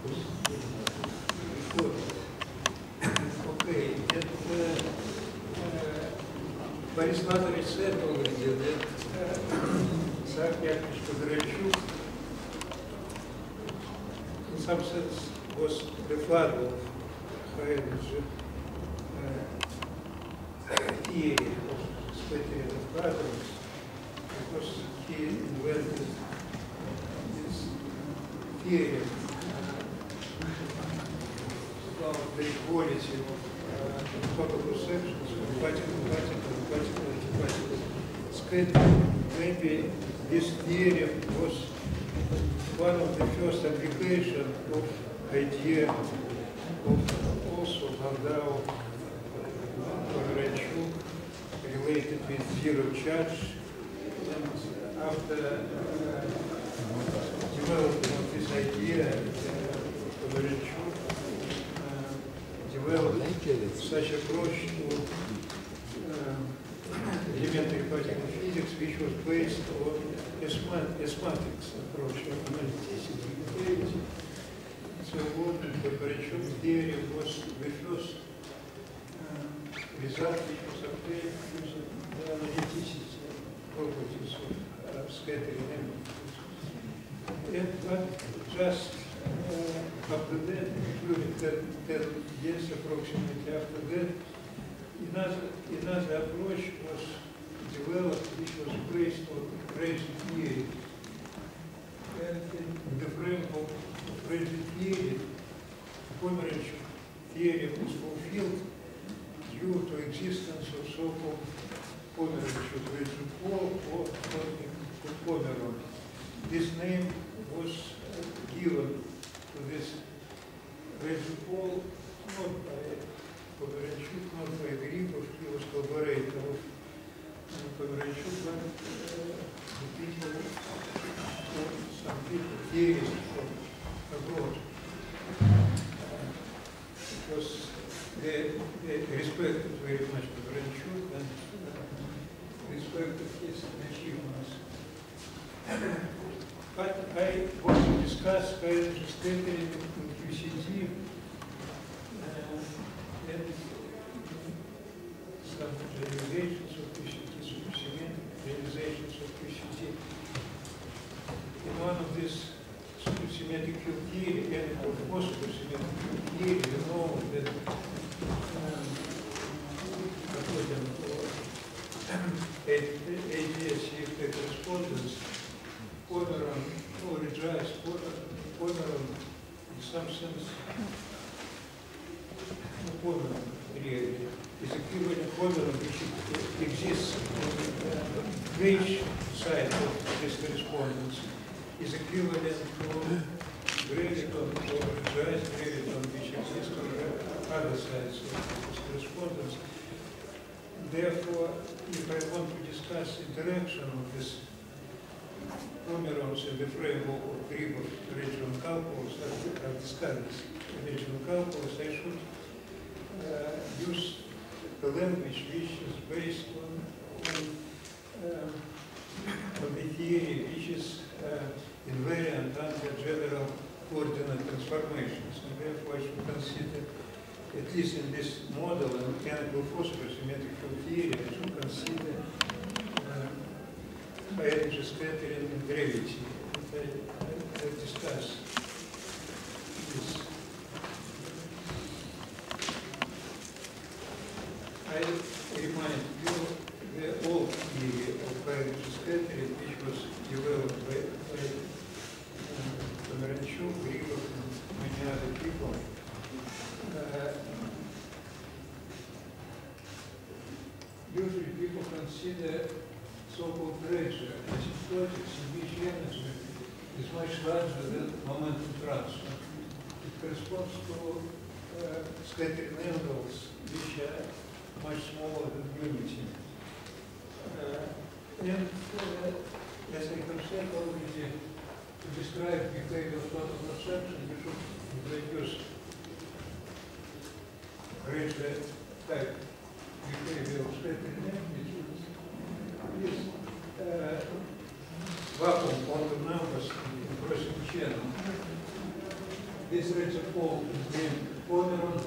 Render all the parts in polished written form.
Okay, Boris Lazarovich said already that Isaac Yakovlevich Pomerantchuk, in some sense, was the father of Heidegger's theory of scattering of patterns, because he invented this theory about the equality of total perceptions, compatible, antipatible scattering. Maybe this theory was one of the first application of idea of also Landau, Pomerantchuk, related with zero charge, and after development of this idea, Pomerantchuk developed such approach to elementary particle physics, which was based on esmatics approach of analyticity and reality. So Pomerantchuk's theory was the first result which was obtained using the analyticity properties of scattering elements. But just after that, during 10 years approximately after that, another approach was developed which was based on Rayleigh theory. And in the framework of Rayleigh theory, Pomerantchuk theory was fulfilled due to existence of so-called Pomerantchuk pole or Pomeron. This name was given to this Rayleigh pole not by Pomerantchuk, not by Gribov, he was collaborator of Pomerantchuk, but the people, some people, theorists from abroad. Because they respected very much Pomerantchuk and respected his achievements. But I want to discuss Heidegger's scattering in QCD and some realizations of QCD, supersymmetric realizations of QCD. In one of these supersymmetric field theory and for supersymmetric field theory, we know that according to ADS correspondence, Pomeron, or rejoice, Pomeron, in some sense, Pomeron really is equivalent Pomeron which exists on the Gauge side of this correspondence, is equivalent to graviton or rejoice graviton which exists on the other sides of this correspondence. Therefore, if I want to discuss interaction of this Pomerons in the framework of Gribov regional calculus, I've discussed this regional calculus, I should use the language which is based on the theory which is invariant under general coordinate transformations. And therefore, I should consider, at least in this model and mechanical force symmetric field theory, I should consider Heidegger's scattering and gravity. I discuss this. I remind you the old theory of Heidegger's scattering, which was developed by Pomerantchuk, Gribov, and many other people. Usually people consider so-called pressure asymptotics in which energy is much larger than momentum transfer. It corresponds to scattering angles which are much smaller than unity. And as I have said already, to describe behavior of total perception, we should introduce Rayleigh type behavior of scattering magnitude. Is vacuum quantum numbers in crossing channel. this reservoir is named Pomeron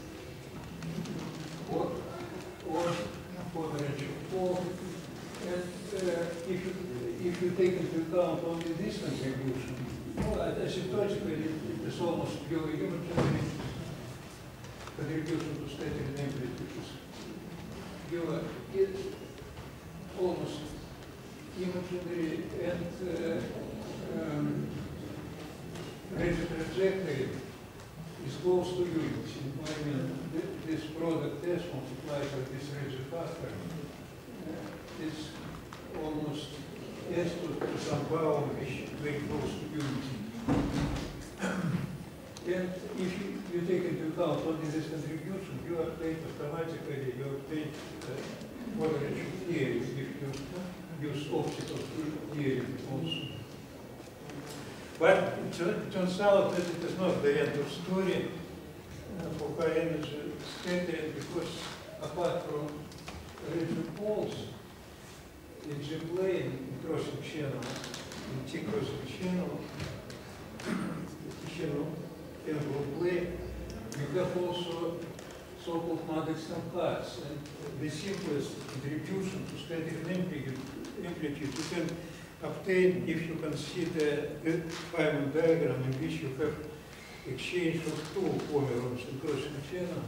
or Pomeranchuk Fall. And if you take into account only this contribution, well, asymptotically it is almost pure imaginary contribution to static amplitudes. It's almost imaginary and rigid trajectory is close to unity. I mean, this product S multiplied by this rigid factor is almost S to some power which is very close to unity. And if you take into account only this contribution, you obtain automatically, you obtain quadrature theory if you use optical theory also. But it turns out that it is not the end of story for high energy scattering, because apart from rigid poles in G-plane, in crossing channel, in T-crossing channel, angle plane, you have also so-called Mandelstam cuts. And the simplest contribution to static amplitude you can obtain if you consider the Feynman diagram in which you have exchange of two pomerons in crossing channel.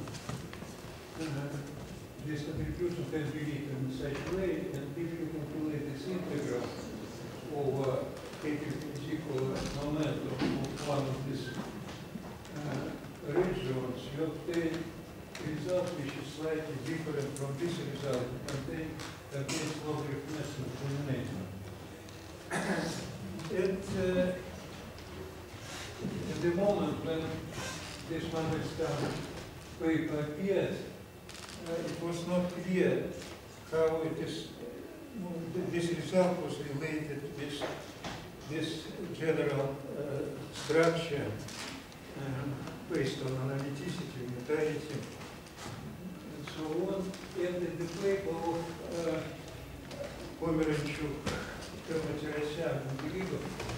This contribution can be written in such way, and if you calculate this integral over equal momentum of one of these regions, you obtain a result which is slightly different from this result, contains logarithm elimination. At the moment when this Mandelstam paper appeared, it was not clear how it is, this result was related with this general structure based on analyticity, unitarity, and so on. And in the paper of Pomeranchuk, Termoterasyan, and Grigov,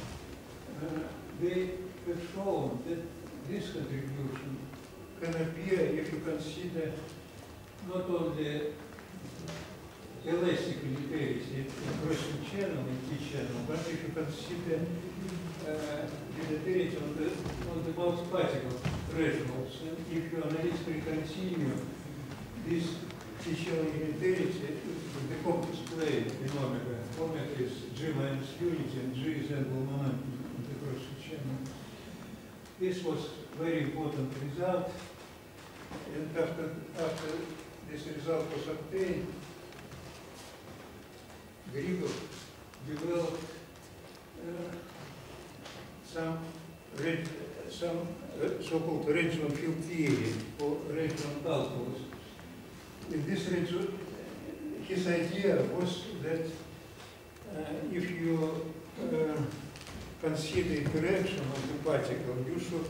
they have shown that this contribution can appear if you consider not only elastic unitarity in crossing channel, in T-channel, but if you consider unitarity on the multi-particle thresholds. And if you analytically continue this T-channel unitarity in the complex plane in omega, omega is G minus unity and G is angular momentum in the crossing channel. This was very important result, and after this result was obtained, Grigov developed some so-called regional field theory or regional calculus. In this region, his idea was that if you consider interaction of the particle, you should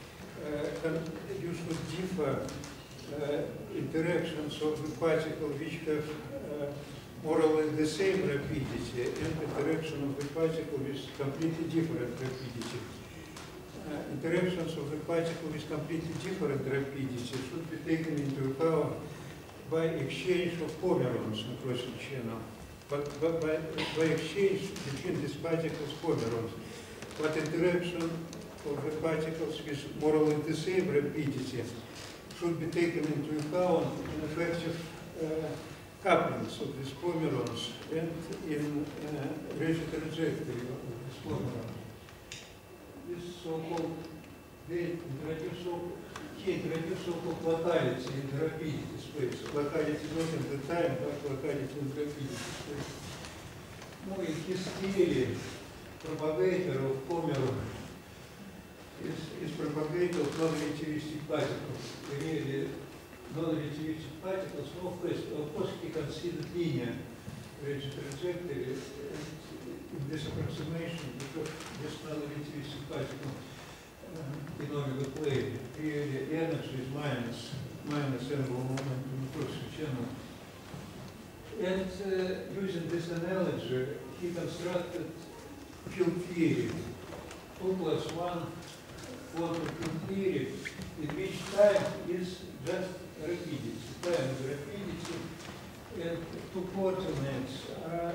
differ interactions of the particle which have more or less the same rapidity and interaction of the particle with completely different rapidity. Interactions of the particle with completely different rapidity should be taken into account by exchange of pomerons in crossing channel, but by exchange between these particles pomerons. But interaction of the particles with more or less the same rapidity should be taken into account in effective couplings of these pomerons and in rigid trajectory of this pomeron. This so-called, he introduced so-called locality in the rapidity space. Locality not in the time, but locality in the rapidity space. Now, in his theory, propagator of pomeron is propagator of non-relativistic particles. Really, non-relativistic particles, of course, he considered linear rigid trajectory in this approximation because this non-relativistic particle in omega plane, really energy is minus angular momentum in crossing channel. And using this analogy, he constructed field theory, 2 + 1 quantum field theory in which time is just rapidity. Time is rapidity, and two coordinates are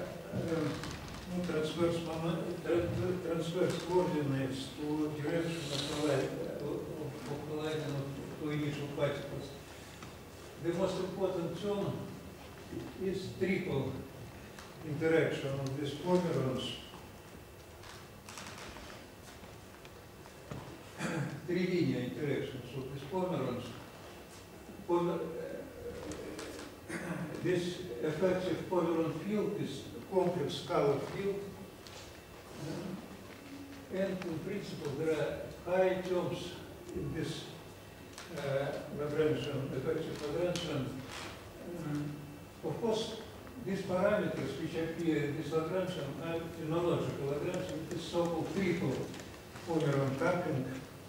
transverse coordinates to direction of colliding of two initial particles. The most important term is triple interaction of these pomerons. Three linear interactions of these pomerons. This effective pomeron field is a complex scalar field. And in principle, there are high terms in this Lagrangian, effective Lagrangian. Of course, these parameters which appear in this Lagrangian are phenological Lagrangian. It's so-called triple pomeron tapping.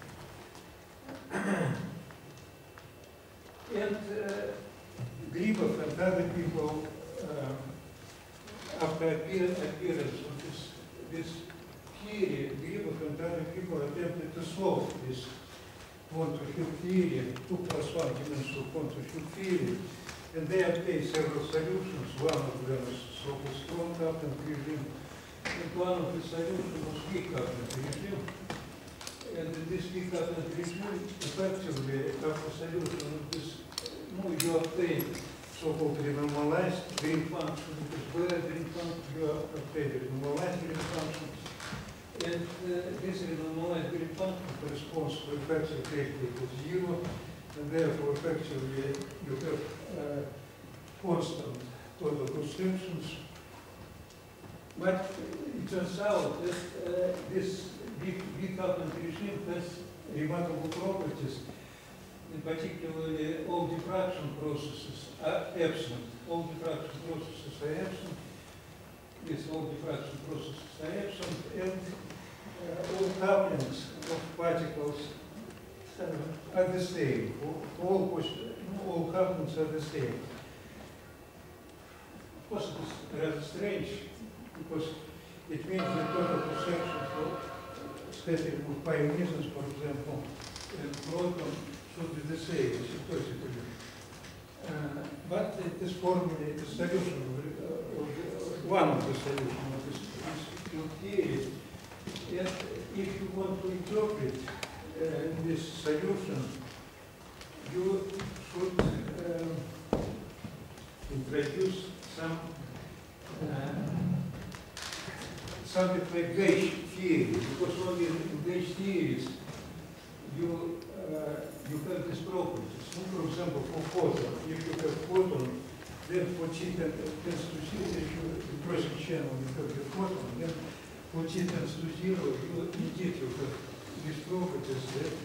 And Gribov and other people, after appearance of this theory, Gribov and other people attempted to solve this quantum field theory, 2+1 dimensional quantum field theory, and they obtained several solutions. One of them is so-called strong coupling regime, and one of the solutions was weak coupling regime. And in this weak coupling regime, effectively, after solution of this, you obtain so-called renormalized green function, because where green function, you obtain renormalized green function. And this renormalized green function corresponds to effective rate equals 0, and therefore effectively you have constant total constrictions. But it turns out that this weak coupling regime has remarkable properties. In particular, all diffraction processes are absent. All diffraction processes are absent. Yes, all diffraction processes are absent, and all couplings of particles are the same. All couplings are the same. Of course, it is rather strange, because it means that total perception for scattering of pi mesons, for example, and proton should be the same reciprocity. But it is formally the solution of one of the solutions of this field theory. And if you want to interpret this solution, you should introduce something like gauge theory, because only in gauge theories you have these properties. So for example, for photon, if you have photon, then for T tends to 0, if you cross a channel, you have the photon, then for T tends to 0, you indeed you have these properties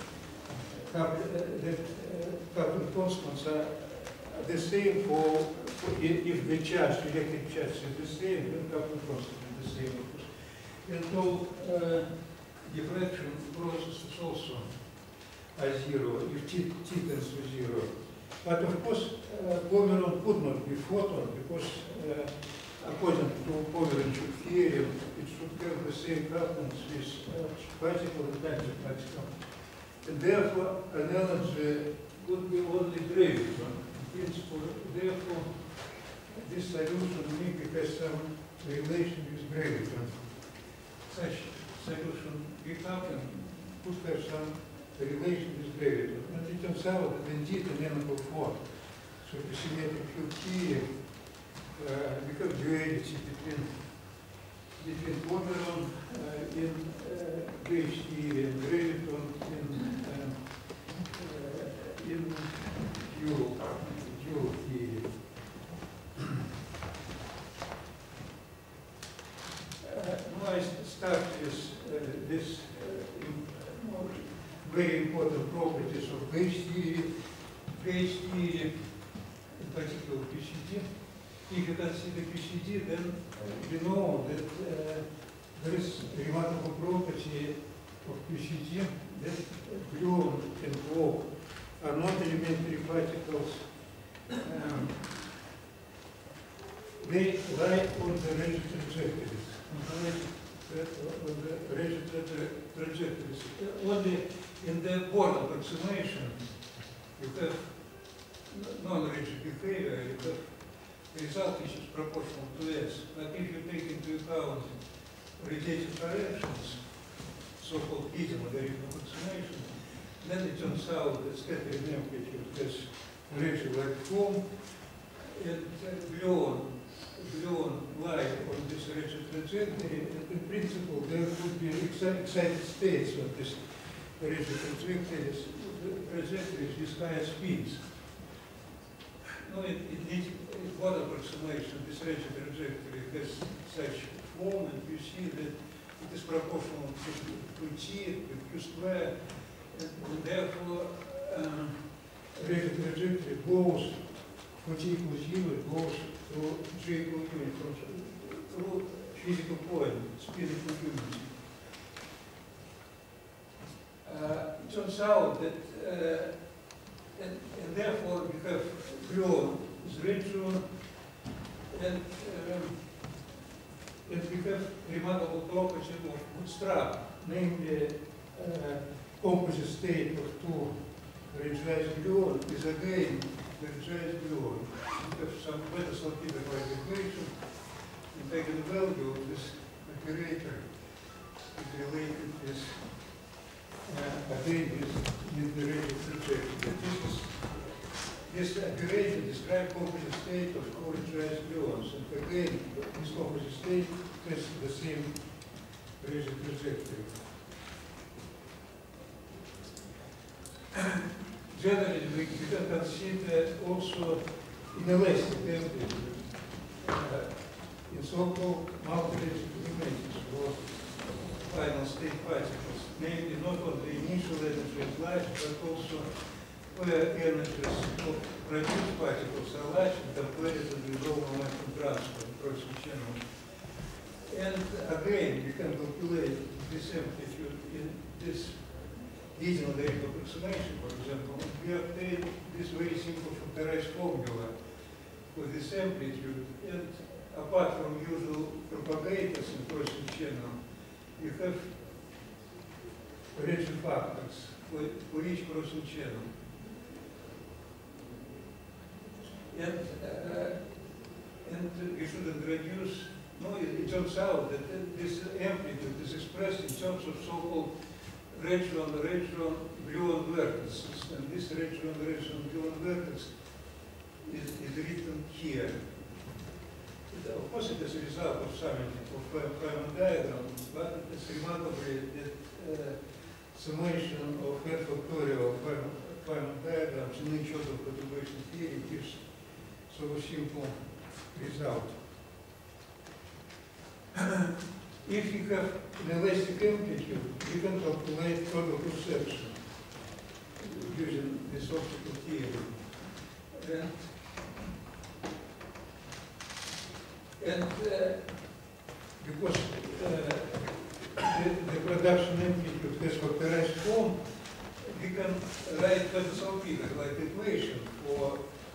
that coupling constants are the same for if the charge, electric charge is the same, then coupling constant is the same, of course. And all diffraction processes also are 0 if T tends to 0. But of course, pomeron could not be photon, because according to Pomeroy theorem, it should have the same couplings with particle and antiparticle. And therefore, analogy would be only graviton. In principle, therefore, this solution maybe has some relation with graviton. Such solution decoupling could have some relation with graviton. And it turns out that indeed in amenable form, so the symmetric field theory, we have duality between Pomeron in gauge theory and graviton in dual theory. Now I start with this very important properties of gauge theory. Gauge theory, in particular QCD. If you consider QCD, then we know that there is a remarkable property of QCD that gluon and quark are not elementary particles. They lie on the range trajectories. the rigid trajectories. Only in the Born approximation, you have non-rigid behavior, you have the result which is proportional to S. But if you take into account radiated directions, so-called hidden logarithm approximation, then it turns out that scattering amplitude has rigid-like form, and gluon lie on this rigid trajectory, and in principle there would be excited states of this rigid trajectories with higher speeds. No, it needs one approximation. This rigid trajectory has such form, and you see that it is proportional to T, to Q square, and therefore rigid trajectory goes for T equals U, it goes to J equals U, through physical point, speed equilibrium. It turns out that, and therefore we have gluon is region, and we have remarkable property of bootstrap, namely composite state of two regionalized gluon is again the regionalized gluon. We have some better salpinto-wise equation, and eigenvalue of this operator is related with again with the rigid trajectory. This operation describes composite state of co-regionalized gluons, and again this composite state has the same rigid trajectory. Generally, we can consider also inelastic amplitude in so-called multi-rigid elements or final state particles, namely not only initial energy is large, but also where energies of produced particles are large and compared to the low momentum transfer across the channel. And again, we can calculate this amplitude in this hidden logarithm approximation, for example. We obtain this very simple factorized formula for this amplitude, and apart from usual propagators in crossing channel, you have rigid factors for each crossing channel. And we should introduce, no, it turns out that this amplitude is expressed in terms of so-called region gluon vertices, and this region gluon vertex is written here. Of course, it is a result of summing of Feynman diagram, but it is remarkably that summation of n factorial Feynman diagrams in each other perturbation theory gives so a simple result. If you have an elastic amplitude, you can calculate total perception using this optical theory. And because the production amplitude has factorized form, we can write Peters-Salpingers like equation for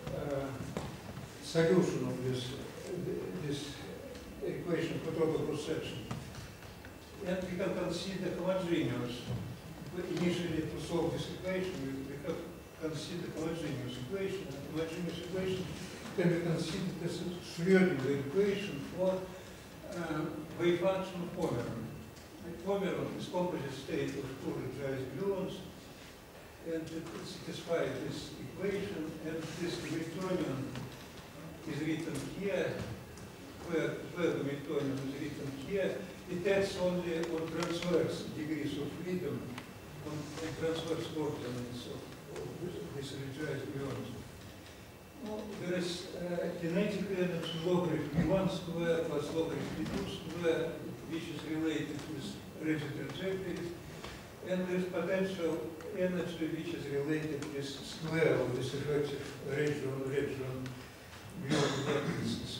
solution of this equation for total perception. And we can consider homogeneous. Initially, to solve this equation, we have considered homogeneous equation. And homogeneous equation can be considered as a Schrödinger equation for wave function of Pomeron. Pomeron is composite state of two regionalized gluons, and it satisfies this equation, and this Hamiltonian is written here, where the Hamiltonian is written here. It acts only on transverse degrees of freedom, on transverse coordinates of this regionalized gluons. Well, there is kinetic energy logarithm V1 square plus logarithm V2 square, which is related with rigid trajectories, and there is potential energy which is related with square of this effective region gluon vertices.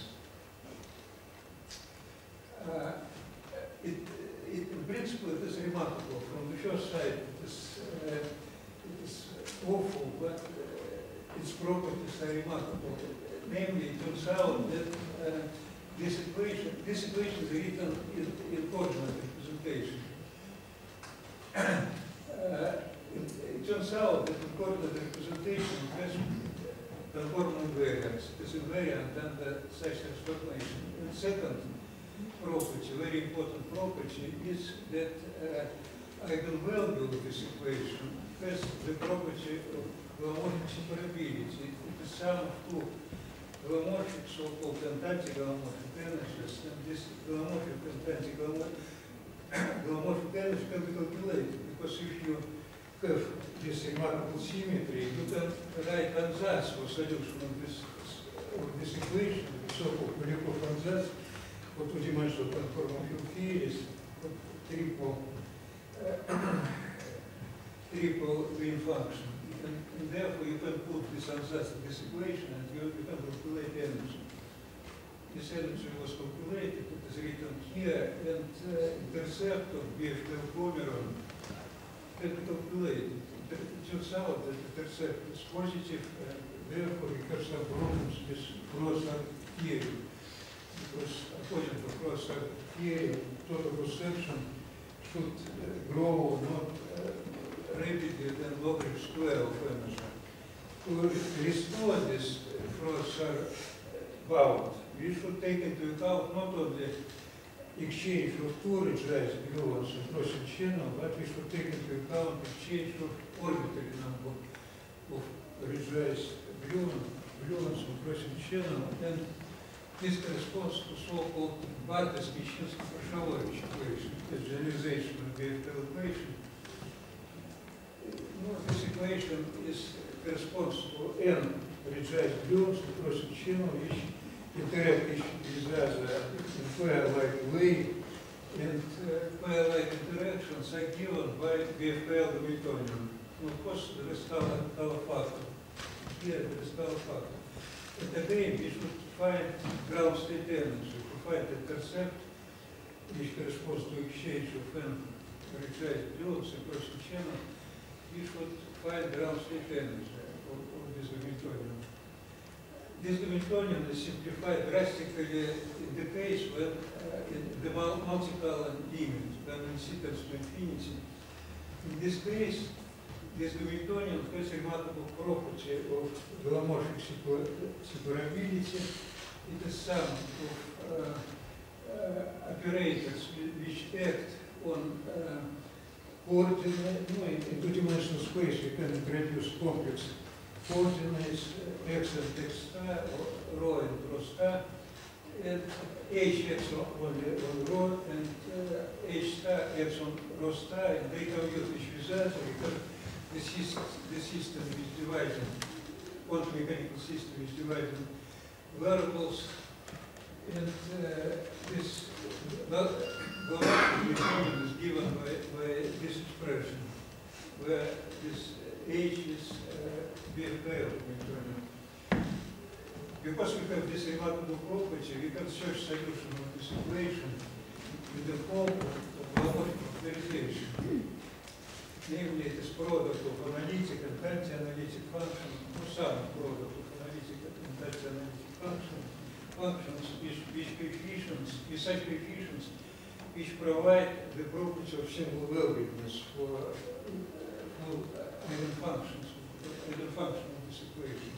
In principle, it is remarkable. From the first sight, it is awful, but its properties are remarkable. Namely, it turns out that this equation is written in coordinate representation. It turns out that in coordinate representation has conformal invariance. It is invariant under such transformation. And second property, very important property, is that eigenvalue of this equation has the property of holomorphic separability. It is sum of two holomorphic, so-called and anti-holomorphic energies, and this holomorphic and anti-holomorphic energy can be calculated, because if you have this remarkable symmetry, you can write ansatz for solution of this equation, the so-called Polyakov ansatz, for two-dimensional conformal field theories, triple green function. And therefore you can put this ansatz in this equation and you can calculate energy. This energy was calculated, it is written here, and intercept of BFL Pomeron can be calculated. It turns out that the intercept is positive, and therefore we have some problems with Froissart theory. Because according to Froissart theory, total cross-section should grow not rapidly than logarithm square of energy. To restore this Froissart bound, we should take into account not only exchange of two Ridge-Rice gluons in crossing channel, but we should take into account exchange of orbital number of Ridge-Rice gluons in crossing channel, and this corresponds to so-called Bartas-Mishensky-Pashalovich equation, the generalization of the BFL equation. This equation corresponds to n Ridge-Rice gluons in crossing channel, which interact each with other in pair-like way, and pair-like interactions are given by BFL Hamiltonian. Of course, there is color factor. Here, there is color factor. And again, we should find ground state energy. To find the intercept, which corresponds to exchange of n Ridge-Rice gluons across the channel, we should find ground state energy of this Hamiltonian. This Hamiltonian is simplified drastically in the case when in the multi-column limit, when incidence to infinity. In this case, this Hamiltonian has a remarkable property of holomorphic separability. It is sum of operators which act on coordinate, in two-dimensional space we can introduce complex coordinates x and x star, or rho and rho star, and h x only on rho, and h star x on rho star, and they commute each with other because the system is divided, quantum mechanical system is divided variables, and this Hamiltonian is given by this expression, where this h is BFL Hamiltonian. Because we have this remarkable property, we can search solution of this equation with the form of holomorphic factorization. Namely, it is product of analytic and anti-analytic functions, or some product of analytic and anti-analytic functions with such coefficients which provide the property of single valuedness for full eigen functions of this equation.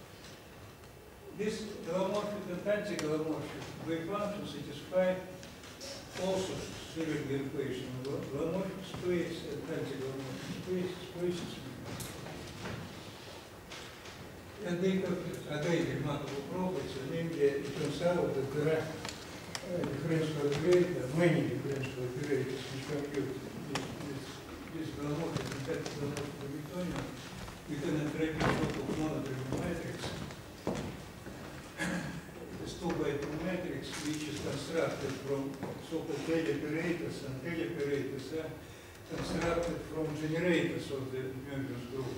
This holomorphic and anti-holomorphic wave functions satisfy also Schrödinger equation of holomorphic space and anti-holomorphic spaces. And they have a very remarkable property, namely it turns out that there are differential operators, many differential operators which compute this holomorphic and anti-holomorphic Hamiltonian. We can introduce so-called monodriven matrix. This 2x2 matrix, which is constructed from so-called L operators, and L operators are constructed from generators of the Möbius group.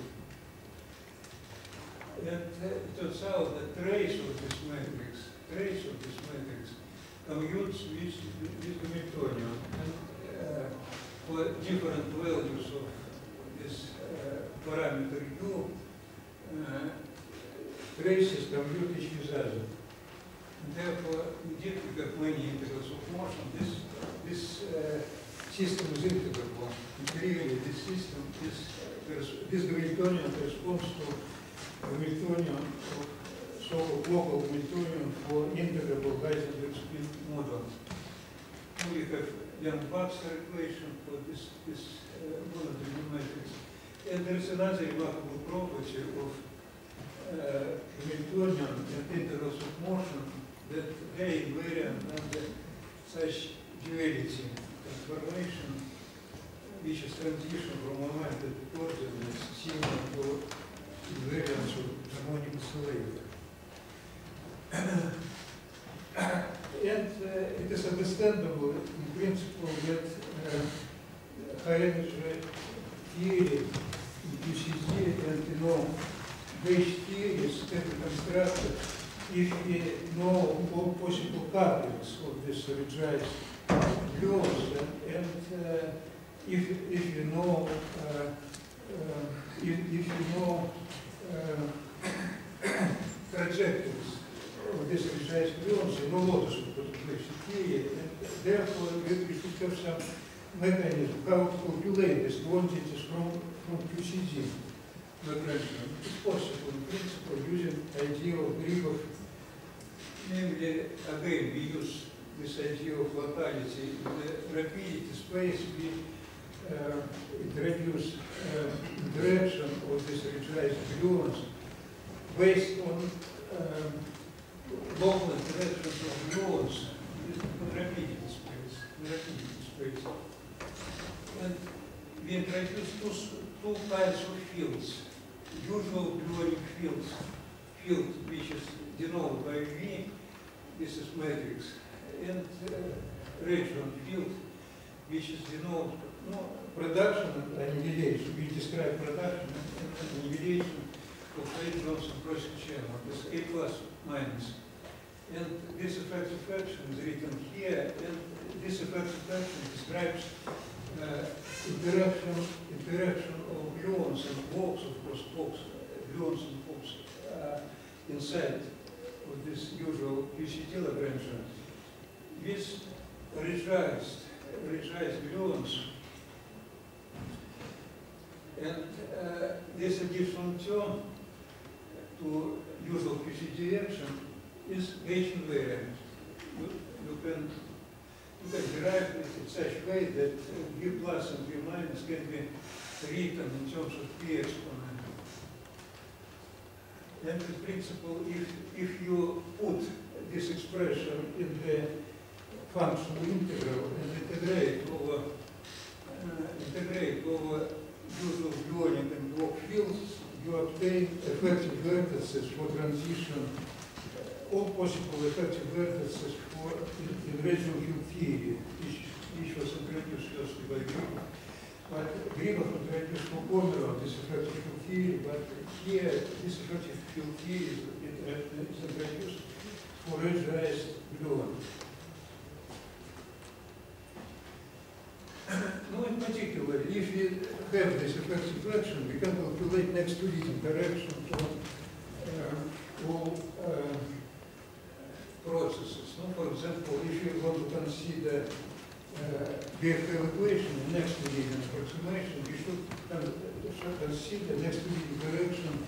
And it turns out that trace of this matrix commutes with Hamiltonian, and for different values of this parameter U, traces commute each with other. And therefore, we did have many integrals of motion. This system is integrable. And really, this system is, this Hamiltonian corresponds to Hamiltonian, so-called local Hamiltonian for integrable Heisenberg spin models. We have Young-Baxter equation for this monodromy matrix. And there is another remarkable property of Hamiltonian and integrals of motion that they invariant under such duality transformation, which is transition from momentum to coordinates similar to invariance of harmonic oscillator. And it is understandable in principle that high energy theory in QCD and Gauge theories can be constructed if we know all possible couplings of this realized gluons and if you know trajectories of this realized gluons, you know lotus of contemplation theory, and therefore we should have some mechanism how to calculate these quantities from QCD. It's possible in principle using idea of Gribov. Namely, again, we use this idea of locality. In the rapidity space, we introduce interaction of these realized gluons based on local interactions of gluons in rapidity space. And we introduce two kinds of fields. Usual gluonic field which is denoted by V, this is matrix, and region field which is denoted production and annihilation. We describe production and annihilation of Johnson crossing channel, this A plus minus. And this effective action is written here, and this effective action describes interaction of gluons and quarks, of course, gluons and quarks inside of this usual QCD Lagrangian with realized gluons. And this additional term to usual QCD action is Gauge invariant. You can derive it in such way that V plus and V minus can be written in terms of P exponent. And in principle, if you put this expression in the functional integral and integrate over usual gluonic and Bloch fields, you obtain effective vertices for transition, all possible effective vertices for in residual field theory, which was introduced firstly by Gribov. But Gribov introduced formula of this effective field theory, but here this effective field theory is introduced for realized gluon. No, in particular, if we have this effective action, we can calculate next to these interactions on all processes. No? For example, if you want to consider BFL equation next to the approximation, we should consider next to the interaction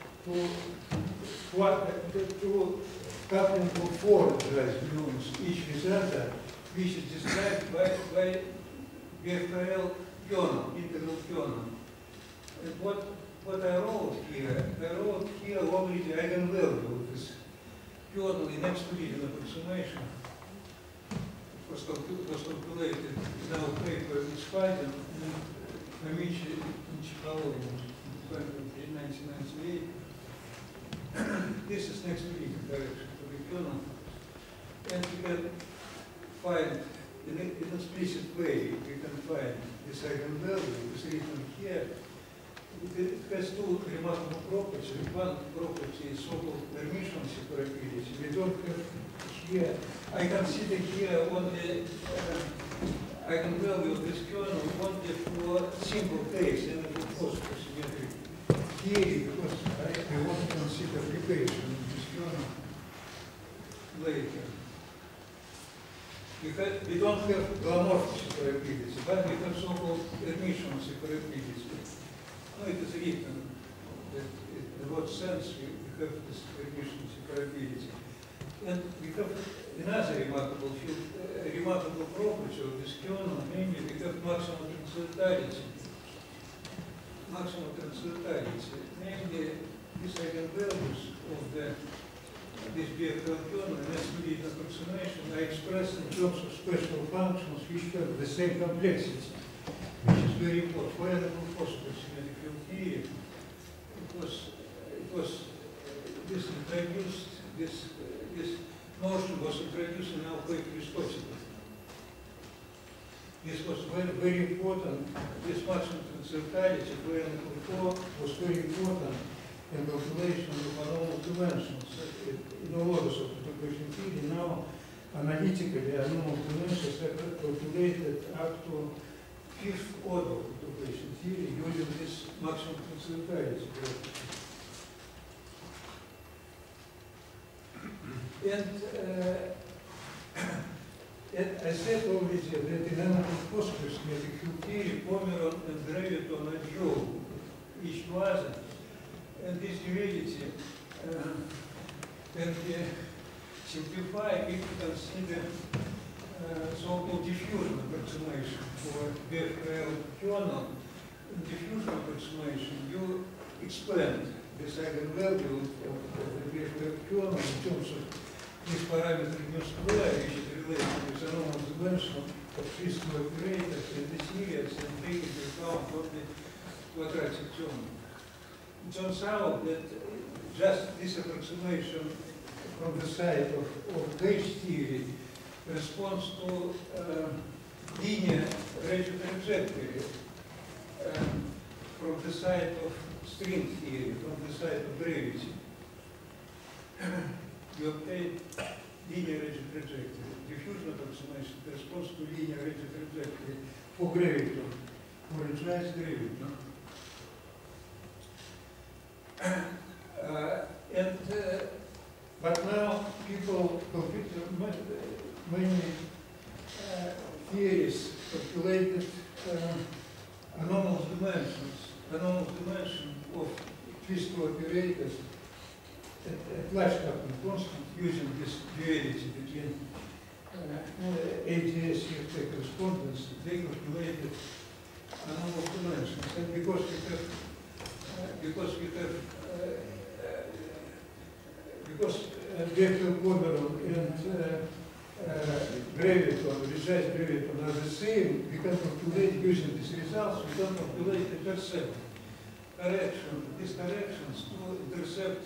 to coupling of four realized gluons, each with other, which is described by BFL kernel, integral kernel. And what I wrote here only the eigenvalue of this kernel in next-to-leading approximation. It was calculated in our paper with Spiden and Amici in Chicago in 1998. This is next-to-leading direction for the kernel. And we can find in an explicit way, we can find this eigenvalue, is written here. It has two remarkable properties. One property is so-called permission separability. We don't have here, I consider here only eigenvalue of this kernel only for simple case and for positive symmetric theory, because I want to consider application of this kernel. later. We don't have glamorphous separability, but we have so-called emission separability. No, it is written that in what sense we have this emission separability. And we have another remarkable property of this kernel, namely we have maximum transcendentality. Maximum transcendentality, namely these eigenvalues of this BFL kernel and S-lead approximation are expressed in terms of special functions which have the same complexity, which is very important. For example, possible symmetrical theory, this notion was introduced in Alpha-Christosity. This was very important. This maximum transcendentality for NL4 was very important in calculation of anomalous dimensions. In all orders of perturbation theory, now analytically anomalous dimensions are calculated up to fifth order of perturbation theory using this maximum transcendentality. And I said already that in analytic possible symmetrical theory, Pomeron and Graviton are dual, each other. And this duality can be simplified if you consider so-called diffusion approximation for BFL kernel. In diffusion approximation, you expand this eigenvalue of the BFL kernel in terms of this parameter mu square, which is related with anomalous dimension of system operators in the series and take into account of the quadratic term. It turns out that just this approximation from the side of gauge theory responds to linear rate trajectory from the side of string theory, from the side of gravity. You obtain linear rate trajectory. Diffusion approximation responds to linear rate trajectory for graviton, for infinite graviton. But now people, many theories calculated anomalous dimension of twist operators at large coupling constant using this duality between ADS and correspondence. They calculated anomalous dimensions, and because BFL Pomeron and graviton, precise graviton are the same, we can calculate using these results, we can calculate intercept correction, these corrections to intercept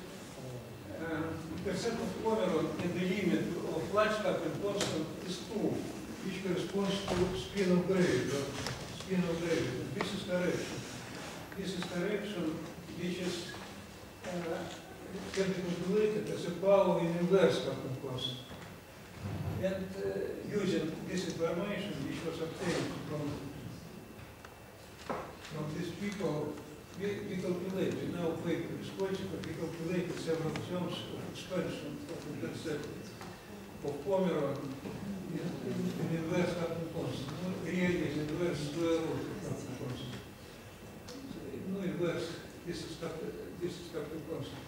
of Pomeron in the limit of large coupling constant is 2, which corresponds to spin of graviton. This is correction. This is correction which is can be calculated as a power in inverse coupling constant. And using this information which was obtained from these people, we calculated, now paper is but we calculated several terms of expansion of intercept of Pomeron in inverse coupling constant. Really is inverse square root of coupling constant. No inverse, this is coupling constant.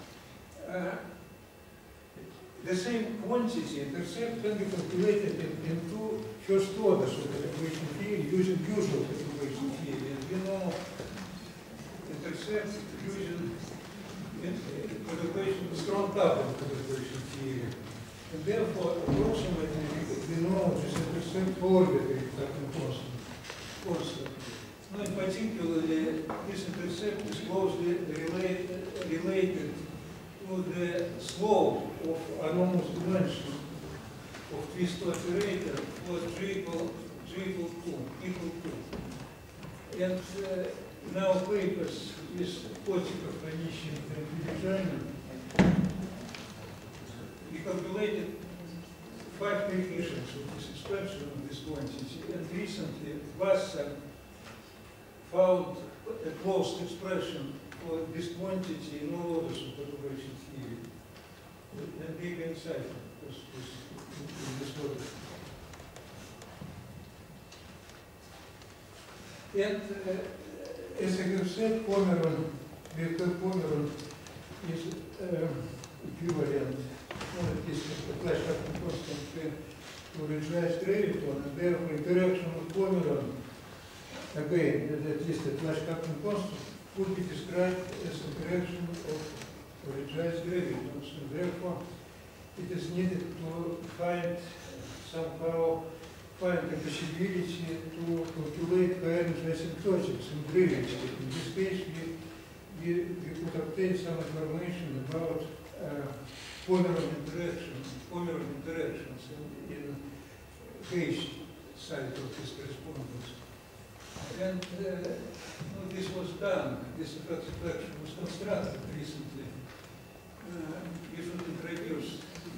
The same quantity intercept can be calculated in two first orders of perturbation theory using usual perturbation theory. And we know intercept using perturbation, strong coupling perturbation theory. And therefore, approximately, we know this intercept orbitary coupling constant. No, in particular, this intercept is closely related to the slope of anomalous dimension of twist operator for G equal 2. And in our papers with Kotikov, Anisin, and Vilizhanin, we calculated 5 coefficients of this expansion of this quantity. And recently, Wasser found a closed expression for this quantity in all orders of perturbation theory. and big inside this order. And as I have said, Pomeron, Victor Pomeron is equivalent, at least the flash acting constant to realized graviton, and therefore interaction with Pomeron, again, at least the flash acting constant, could be described as interaction of realized gravitons, and therefore it is needed to somehow find the possibility to calculate coherent asymptotics in gravity. In this case, we could obtain some information about Pomeron interactions in H side of this correspondence. And this was done, this abstraction was constructed recently. We should introduce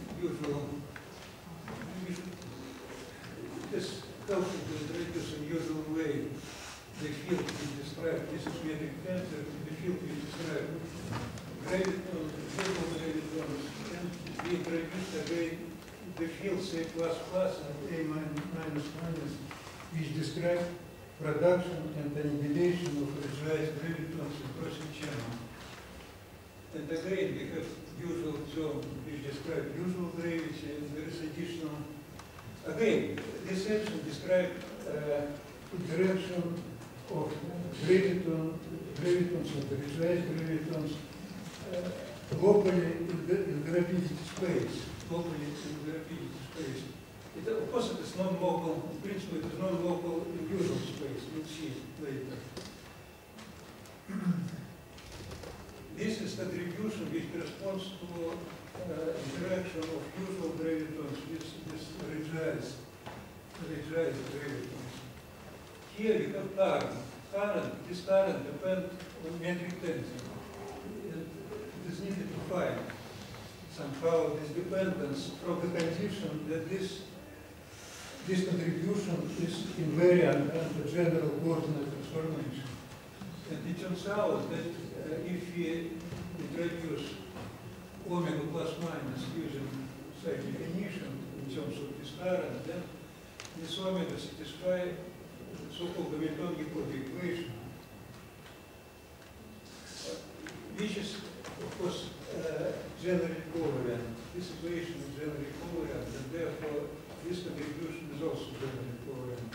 this helps to introduce in usual way the field we described. This is metric tensor, the field we described. Gravitons, visible gravitons, and we introduced again the fields A++ and A-, which describe production and annihilation of realized gravitons across a channel. And again, we have usual zone which describe usual gravity, and there is additional. Again, this section describes interaction of gravitons and realized gravitons locally in the rapidity space. Of course, it is non-local. In principle, it is non-local in usual space. We'll see later. This is attribution which corresponds to interaction of usual gravitons with realized gravitons. Here we have current. This current depends on metric tensor. It is needed to find somehow this dependence from the condition that this contribution is invariant under general coordinate transformation. And it turns out that if we introduce omega plus minus using same definition in terms of this current, then this omega satisfies the so-called Hamilton-Jacobi equation, which is, of course, generally covariant. This equation is generally covariant, and therefore this contribution is also generally covariant.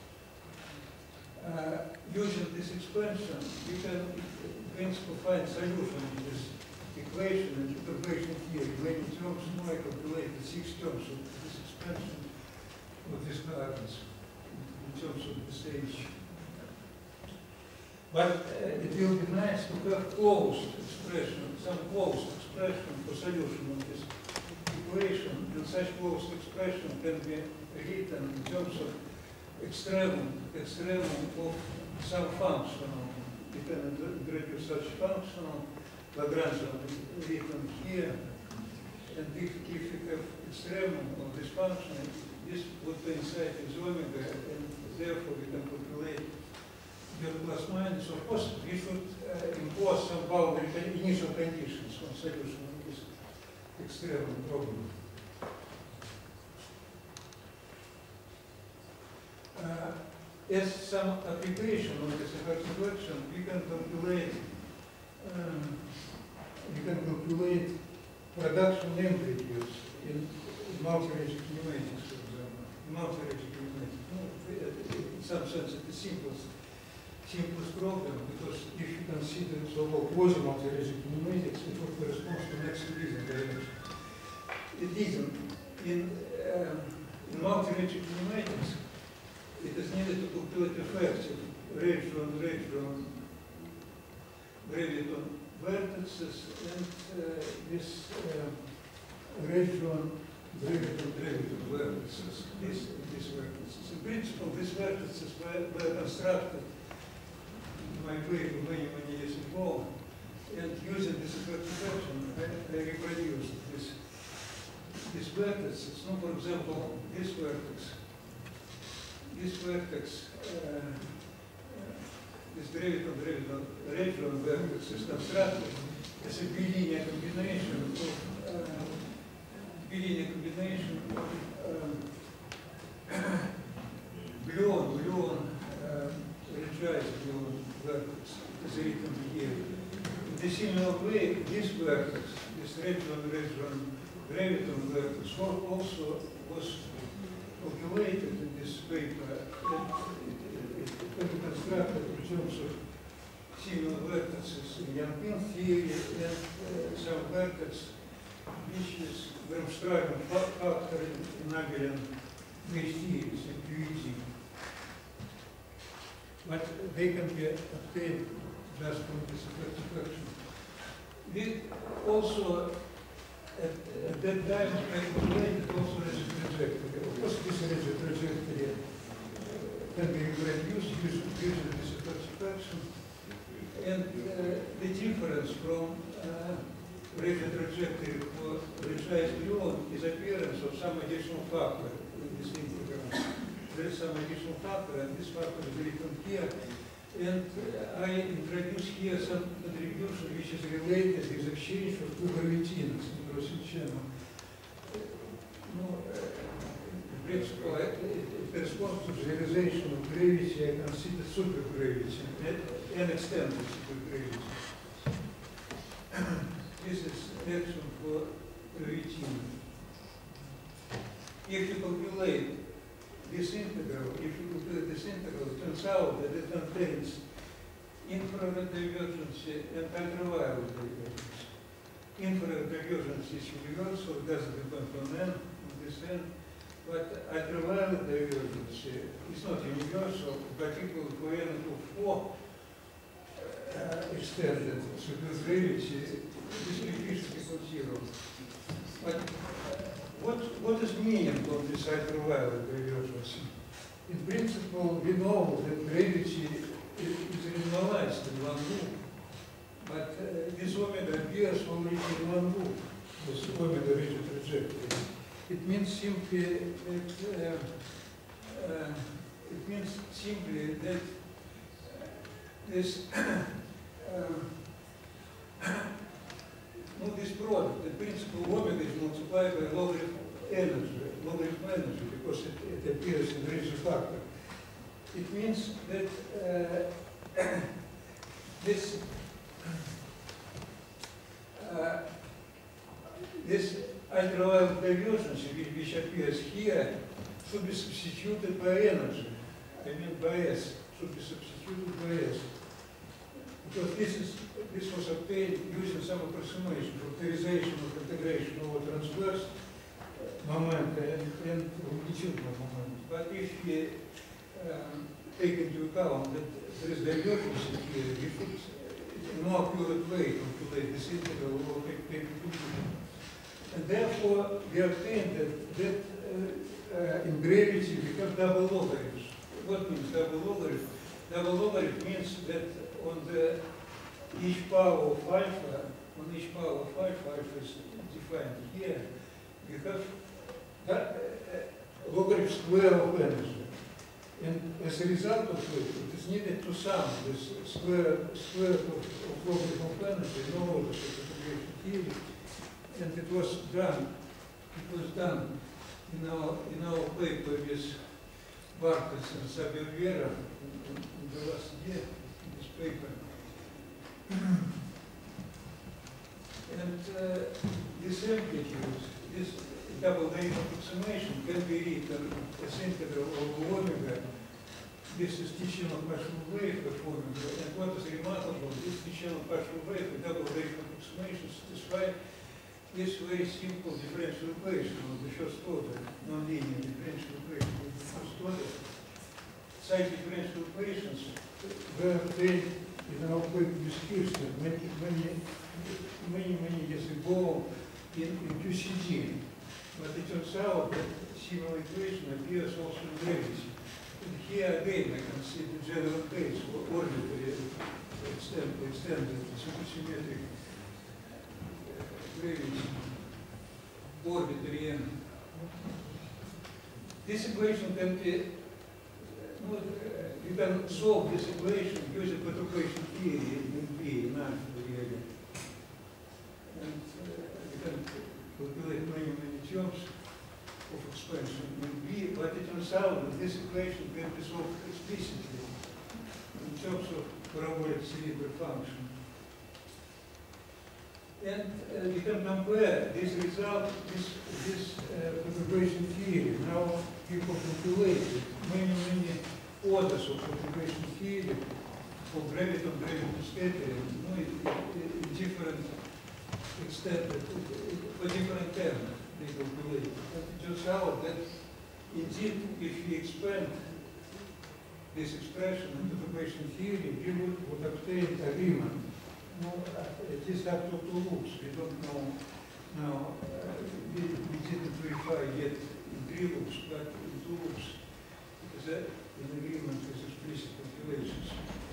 Using this expansion, you can, in principle, find solution to this equation and integration here. In many terms, now I calculate the 6 terms of this expansion of these currents in terms of this H. But it will be nice to have closed expression, some closed expression for solution of this equation, and such closed expression can be written in terms of extremum of some functional. You can introduce such functional Lagrangian written here, and if you have extremum of this function, this would coincide with omega, and therefore we can calculate your plus minus. Of course, we should impose some boundary initial conditions on solution of this extremum problem. As some application of this approximation, we can calculate production amplitudes in multi-rate kinematics, for example. Multi-rate kinematics. No, in some sense, it is simplest problem, because if you consider so-called quasi-multi-rate kinematics, it would correspond to next division direction. It isn't. In multi-rate kinematics, it is needed to calculate effects of graviton vertices and this graviton vertices, these vertices. In principle, these vertices were constructed in my way for many years ago, and using this approximation, I reproduced these vertices. No, for example, this vertex, this graviton vertex is constructed as a bilinear combination of linear combination gluon retraced gluon vertex is written here. In the similar way, this vertex, this region graviton vertex, also was calculated in this paper. It was constructed in terms of similar vertices in Yampin theory and some vertex which is Vermstragen factor in abelian gauge theories in QED. But they can be obtained just from this abstraction. We also, at that time, I calculated also rigid trajectory. Of course, this rigid trajectory can be reduced using this abstraction. And the difference from rigid trajectory for retraced gluon is appearance of some additional factor in this integral. There is some additional factor, and this factor is written here. And I introduce here some contribution which is related with exchange of two gravitinas in crossing channel. In principle, it corresponds to the realization of gravity. I consider supergravity and extended supergravity. This is action for gravitina. If you calculate this integral, it turns out that it contains infrared divergency and ultraviolet divergence. Infrared divergence is universal, it doesn't depend on n on this n, but ultraviolet divergence is not universal, particularly for n to 4 extended supergravity, this coefficient equals 0. But what is meaning of this ultraviolet divergence? In principle, we know that gravity is normalized in one loop, but this omega appears only in one loop, this omega rigid trajectory. It means simply that this this product, the principal omega is multiplied by logarithm energy, because it appears in the rigid factor. It means that this ultraviolet divergence, which appears here, should be substituted by energy. I mean by S, should be substituted by S. Because this was obtained using some approximation, factorization of integration over transverse moment and longitudinal moment. But if we take into account that there is divergence here, we should in a more accurate way calculate this integral over perpendicular. And therefore, we obtain that in gravity we have double logarithms. What means double logarithm? Double logarithm means that on the each power of alpha, alpha is defined here, we have logarithm square of energy. And as a result of it, it is needed to sum this square of logarithm of energy in order to integration theory. And it was done in our paper with Bartels and Saber-Vera in the last year, in this paper. And this amplitude, this double wave approximation can be written as integral over omega. This is Tichenov partial wave of omega. And what is remarkable, this Tichenov partial wave, the double wave approximation, satisfies this very simple differential equation of the first order, nonlinear differential equation of the first order. Such differential equations were obtained in our paper with Kirsten many years ago in QCD. But it turns out that similar equation appears also in gravity. And here again I can see the general case for orbitary extended supersymmetric gravity, orbitary M. This equation can be, you can solve this equation using perturbation theory in P, in alpha really. And you can calculate many this equation can be solved explicitly in terms of parabolic cylindrical function. And we can compare this result, this configuration theory. Now people calculated many orders of configuration theory for graviton scattering, in different extent, for different terms they calculate. But it turns out that indeed, if we expand this expression in configuration theory, we would obtain agreement. No, it is up to two loops. We don't know now. We didn't verify yet in 3 loops, but in 2 loops, because in agreement with explicit calculations.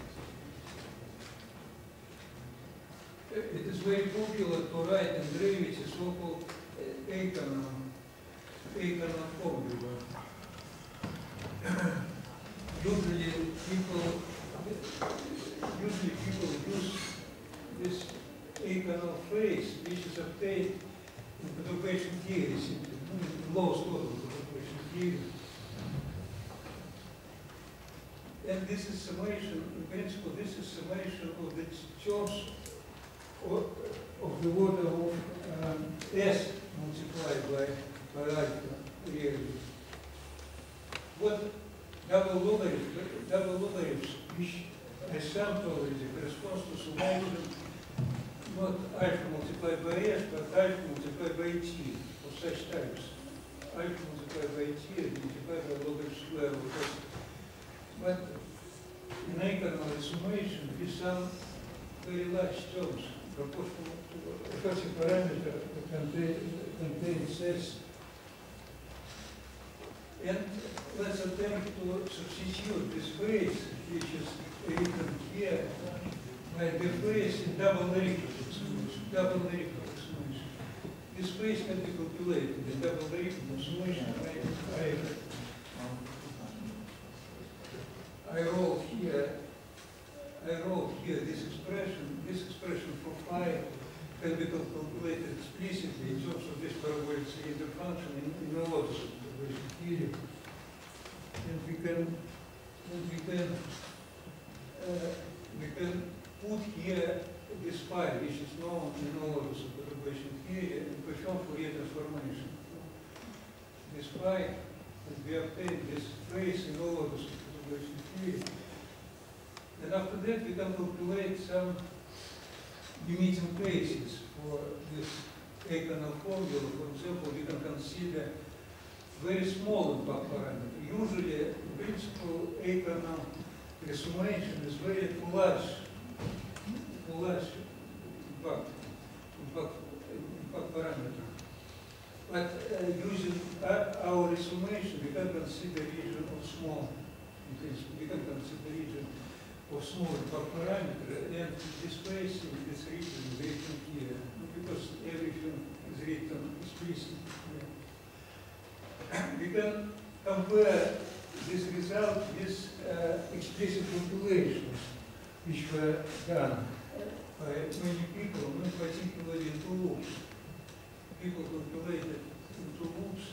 It is very popular to write in derivatives so-called Eichmann formula. Usually people use this Eichmann phrase, which is obtained in perturbation theory, in lowest order perturbation theory. And this is summation, in principle, this is summation of the terms of the order of S multiplied by alpha really. What double logarithms, which I summed already, corresponds to summation not alpha multiplied by S, but alpha multiplied by T of such types. Alpha multiplied by T and multiplied by logarithm square of S. But in Eichmann summation, we sum very large terms proportional to a certain parameter that contains S. And let's attempt to substitute this phrase, which is written here, by the phrase in double Lyric approximation. This phrase can be calculated in double Lyric approximation. I wrote here this expression for phi can be calculated explicitly in terms of this parabolic cylinder function in a lot of perturbation theory. And we can put here this phi, which is known in all of perturbation theory, and perform Fourier transformation. This phi, and we obtain this phrase in all of perturbation theory. And after that, we can calculate some limiting cases for this Eichmann formula. For example, we can consider very small impact parameter. Usually, in principle, Eichmann summation is very large impact parameter. But using our summation, we can consider region of small. In principle, we can consider region of small impact parameter, and this phrase in this region is written here, because everything is written explicitly. We can compare this result with explicit calculations which were done by many people, not particularly in 2 loops. People calculated in 2 loops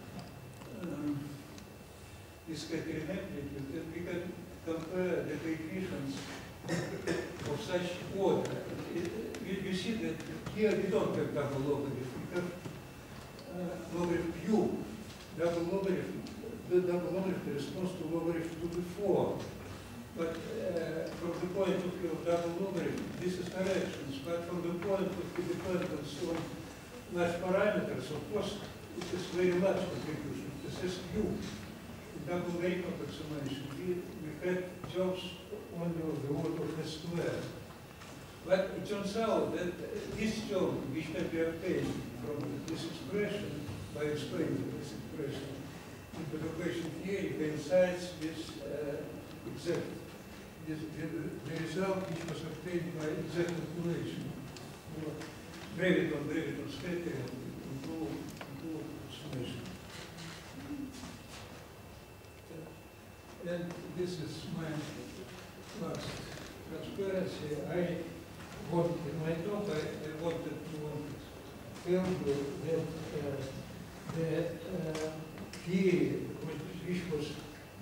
this scattering amplitude, and we can compare the coefficients of such order. You see that here we don't have double logarithm, we have logarithm cube. Double logarithm, the double logarithm corresponds to logarithm to the 4. But from the point of view of double logarithm, this is corrections. But from the point of dependence on large parameters, of course, it is very large contribution. This is cube. In double rate approximation, we had terms only of the order of S squared. But it turns out that this term, which can be obtained from this expression, by explaining this expression in perturbation theory, coincides with the result which was obtained by exact calculation. Graviton scattering into approximation. And this is my last transparency. I wanted, in my talk, I wanted to tell you that the theory which was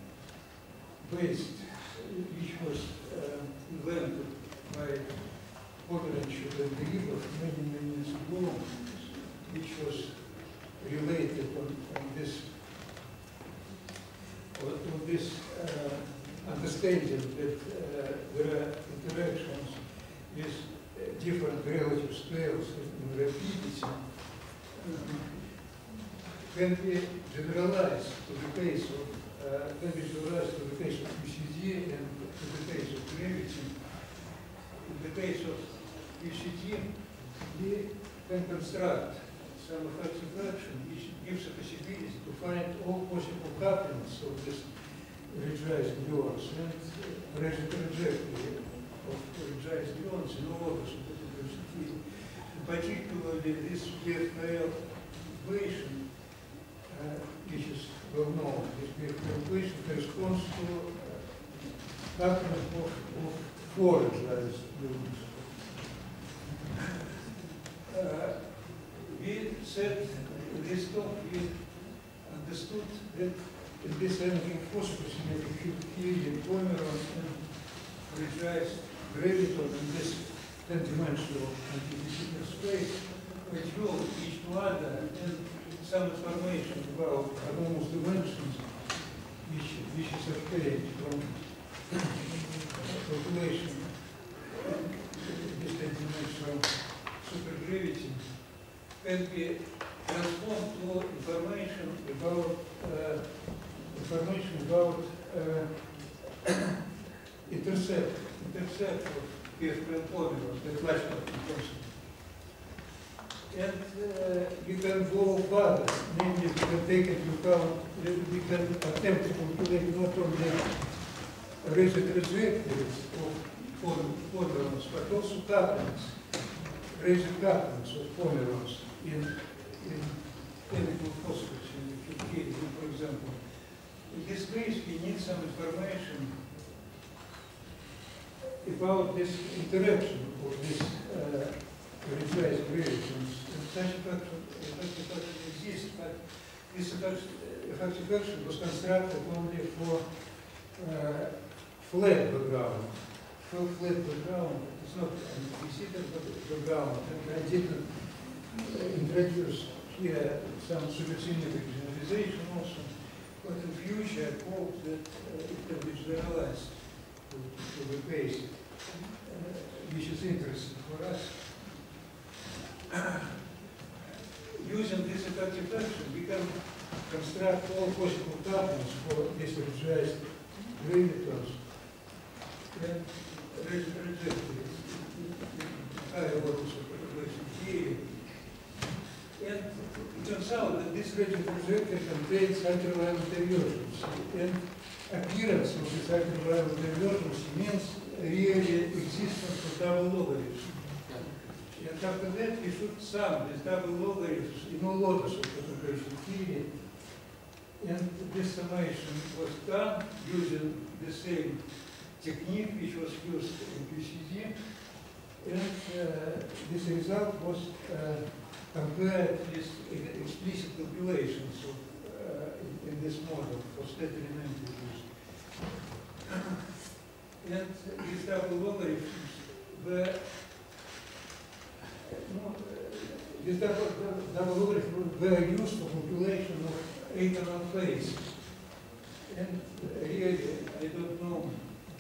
based, which was invented by Pomerantsev and Gribov many years ago, which was related on this understanding that there are interactions with different relative scales in rapidity, can be generalized to the case of UCD and to the case of gravity. In the case of UCD, we can construct some effective action which gives a possibility to find all possible couplings of this energized ions and measure trajectory of energized ions in all orders of the particularly this BFKL equation, which is well known, this BFKL equation corresponds to coupling of four energized ions. We said in this talk, we understood that in this energy phosphosymmetric field theory, Pomerance and energized graviton in this 10-dimensional antidisciplinary space control each to other, and some information about anomalous dimensions which is obtained from calculation this 10-dimensional supergravity can be transformed to information about intercept of PFPL polymers, the flashback concept. And we can go further, namely we can take into account, we can attempt to calculate not only rigid trajectories of polymers, but also couplings, rigid couplings of polymers in chemical phosphorus in the field, for example. In this case, we need some information about this interaction of these energized gradations. And such effective action exists, but this effective action was constructed only for flat background. For flat background, it's not an explicit background, and I didn't introduce here some supersymmetric generalization also, but in future I hope that it can be generalized to the case, which is interesting for us. Using this effective action, we can construct all possible couplings for these energized gravitons and trajectories, higher orders of propagation theory. And it turns out that this rigid trajectory contains hyperline divergence. And appearance of this hyperline divergence means really existence of double logarithms. And after that, we should sum these double logarithms in all orders of propagation theory. And this summation was done using the same technique which was used in QCD. And this result was compared with explicit calculations of, in this model for scattering amplitudes. And these double logarithms were used for calculation of atonal phase. And really, I don't know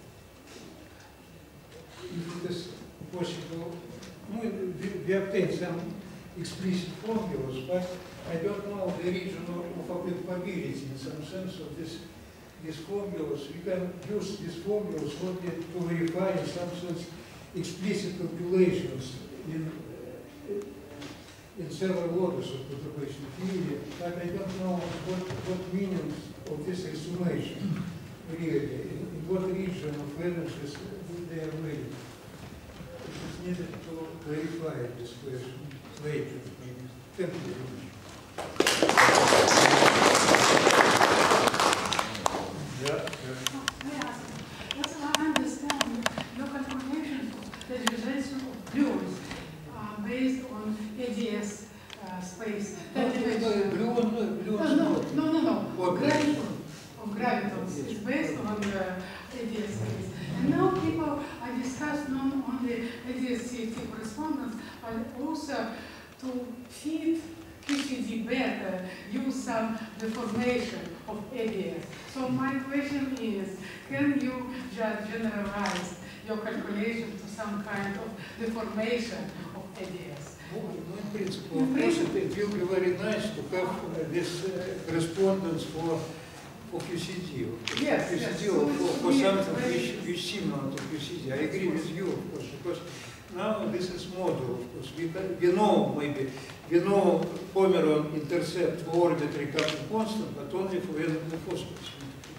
if it is possible. We obtained some explicit formulas, but I don't know the region of applicability in some sense of these formulas. We can use these formulas only to verify in some sense explicit calculations in several orders of propagation theory, but I don't know what meaning of this summation really, in what region of energies they are related. It is needed to clarify this question later. Thank you very much. Yes, that's how I understand your calculation of the generalization of gluons based on ADS space. No. Graviton of gravitons is based on ADS-CT. And now people are discussing not only ADS-CT correspondence, but also to feed QCD better, use some deformation of ADS. So my question is, can you just generalize your calculation to some kind of deformation of ADS? In principle, of course, it will be very nice to have this correspondence for QCD. Yes, QCD yes. for something which similar to QCD. I agree with you, of course, because now this is model, of course. We know Pomeron intercept for orbitary coupling constant, but only for phosphorus.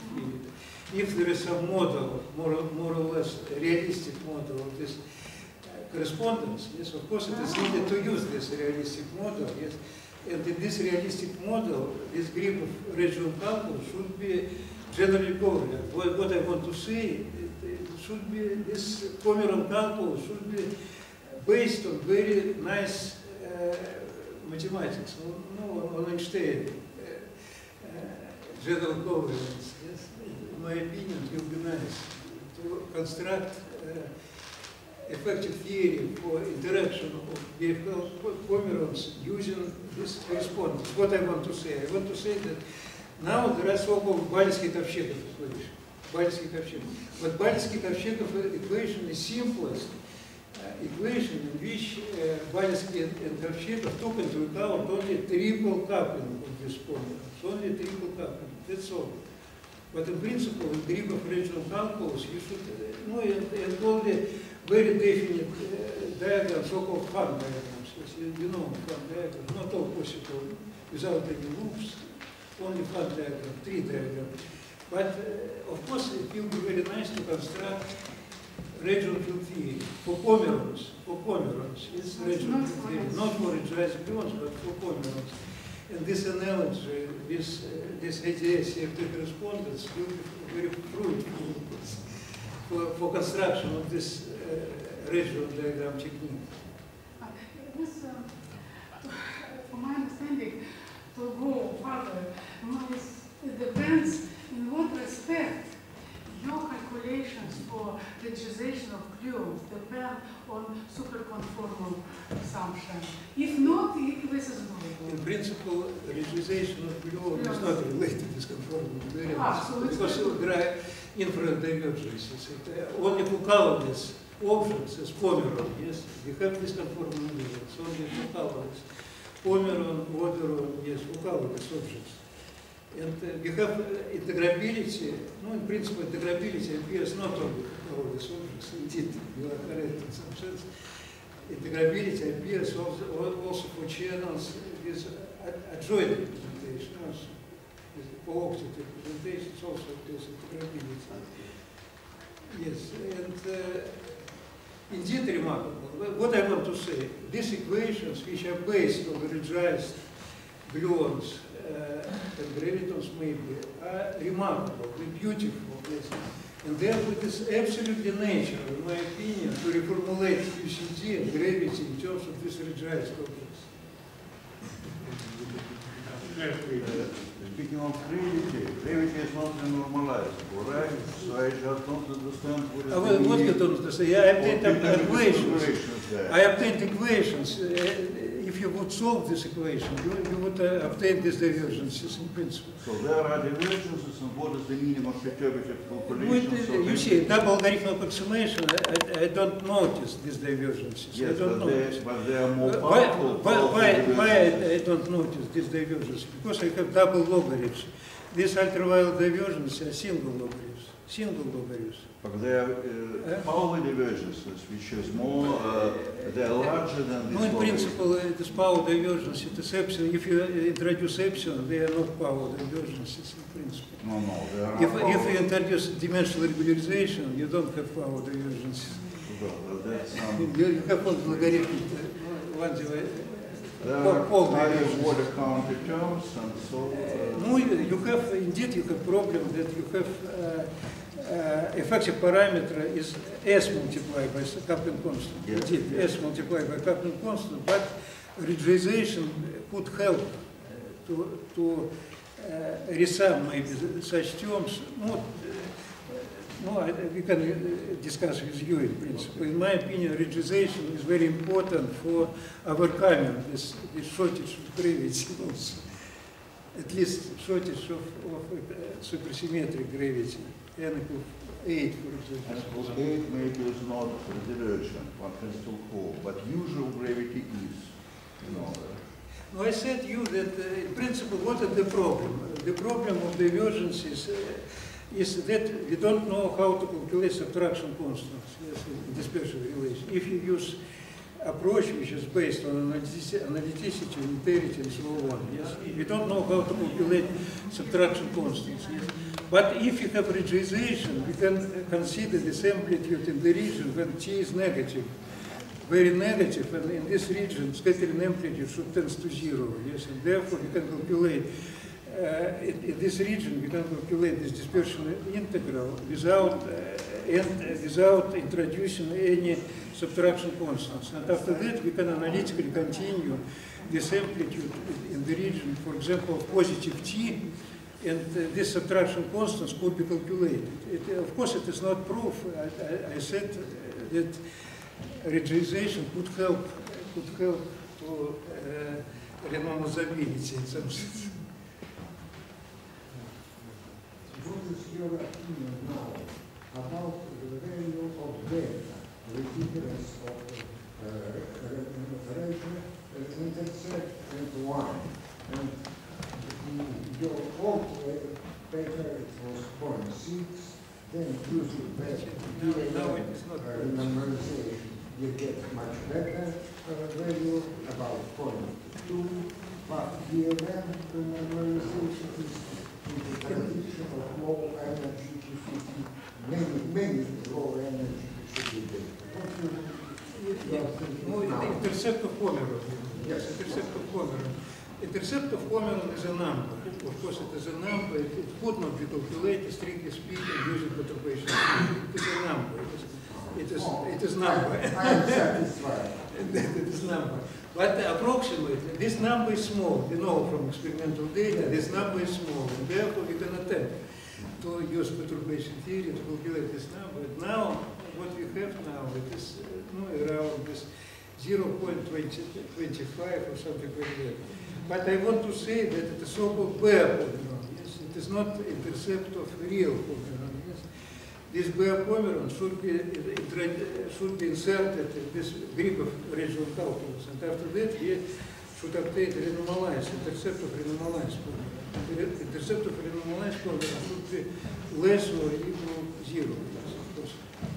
If there is some model, more or less realistic model of this correspondence, yes, of course it is needed to use this realistic model, yes. And in this realistic model, this group of regional calculus should be generally covariant. What I want to say, it should be, this Pomeron calculus should be based on very nice mathematics, on Einstein general covariance. Yes. In my opinion, it will be nice to construct effective theory for interaction of BFL Pomerons using this correspondence. What I want to say? I want to say that now there are so-called Balinsky-Kovchekov equation. But Balinsky-Kovchekov equation is simplest equation in which Balinsky and Kovchekov took into account only triple coupling of this Pomerons. Only triple coupling. That's all. But in principle, in group of regional calculus, you should know and only very definite diagrams, so-called Hahn diagrams. Yes, you know Hahn diagrams, not all possible without any loops, only Hahn diagram, tree diagram. But of course, it will be very nice to construct regional field theory for Pomerons. It's regional field theory, not for energized gluons, but for Pomerons. And this analogy, this ADS-CFT correspondence will be very fruitful for construction of this regional diagram technique. From my understanding, to go further, it depends in what respect your calculations for regularization of gluons depend on superconformal assumption. If not, this is doable. In principle, regularization of gluon is not related with conformal invariance, So because there are infinite divergences. Only for colorless objects as Pomeron, yes, we have this conformal invariance. Only for colorless Pomeron, Oberon, yes, for colorless objects. And we have integrability. No, in principle, integrability appears not only for colorless objects. Indeed, you are correct in some sense. Integrability appears also for channels with adjoint representation. For octet representations also appears integrability. Yes, and indeed remarkable. What I want to say, these equations, which are based on energized gluons and gravitons maybe, are remarkable, beautiful. Yes. And therefore it is absolutely natural, in my opinion, to reformulate QCD and gravity in terms of this energized objects. Speaking of gravity is not normalizable, right? So I just don't understand what is the What meaning you don't understand? I obtained equations. there. I obtained equations. If you would solve this equation, you would obtain these divergences in principle. So there are divergences, and what is the meaning of perturbative calculations? You see, double logarithmic approximation, I don't notice these divergences. Yes, I don't notice. but they are more powerful. Why I don't notice these divergences? Because I have double logarithms. These ultraviolet divergences are single logarithms. But they are Pauli divergences, which is more, they are larger than this. No, in principle, it is power divergence. It is epsilon. If you introduce epsilon, they are not power divergences in principle. No, they are If you introduce dimensional regularization, you don't have power divergences. Well, that's You have all logarithmic ones. there are higher order counter terms, and so. No, you have indeed you have problem that you have effective parameter is S multiplied by coupling constant. Yes. Indeed, S multiplied by coupling constant, but regularization could help to resum maybe such terms. We can discuss with you in principle. In my opinion, regionalization is very important for overcoming this shortage of gravity also. At least shortage of supersymmetric gravity, N equals 8, for example. N equals 8 maybe is not a diversion, one can still hold, but usual gravity is. No, I said you that in principle, what is the problem? The problem of divergence is that we don't know how to calculate subtraction constants in dispersion relation. If you use approach which is based on analyticity, unitarity, and so on, yes, we don't know how to calculate subtraction constants. Yes. But if you have regionalization, we can consider this amplitude in the region when T is negative, very negative, and in this region, scattering amplitude should tend to 0. Yes, and therefore we can calculate. In this region, we can calculate this dispersion integral without introducing any subtraction constants. And after that, we can analytically continue this amplitude in the region, for example, of positive T, and these subtraction constants could be calculated. Of course, it is not proof. I said that regionalization could help to renormalizability in some sense. What is your opinion now about the value of delta, the difference of ratio, intercept and y? And your old paper it was 0.6, then using that renormalization, you get much better value, about 0.2, but here then renormalization is in the transition of low energy to many low energy should be there. Intercept of Pomerov. Yes. Intercept of Pomerov. Intercept of Pomerov is a number. Of course, it is a number. It could not be calculated, strictly speaking, using perturbation theory. It is a number. It is number. I am satisfied. It is number. But approximately, this number is small. We know from experimental data, this number is small. And therefore, we can attempt to use perturbation theory to calculate this number. Now, what we have now, it is around this 0.25 or something like that. But I want to say that it is so-called bare Pomeron. Yes, it is not intercept of real Pomeron. Yes, this bare Pomeron should be inserted in this grip of regional calculus, and after that we should obtain renormalized intercept of renormalized Pomeron. The intercept of renormalized Pomeron should be less or equal to 0. Yes, of course,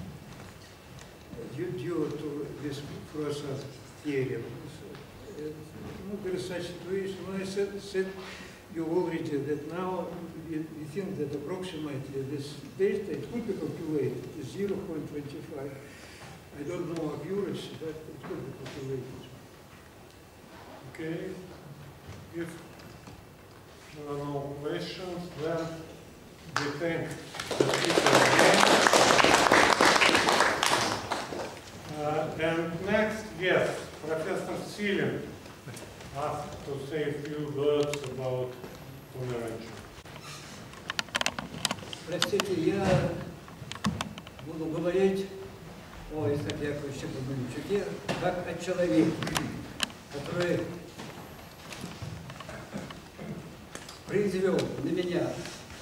due to this Froissart theorem. There is such situation. I said you already that now we think that approximately this data it could be calculated is 0.25. I don't know accuracy, but it could be calculated. Okay. If there are no questions, then we thank the speaker again. And next guest, Professor Silin, asked to say a few words about Pomeranian. Простите, я буду говорить о Исааке Яковлевиче Гребенщике как о человеке, который произвел на меня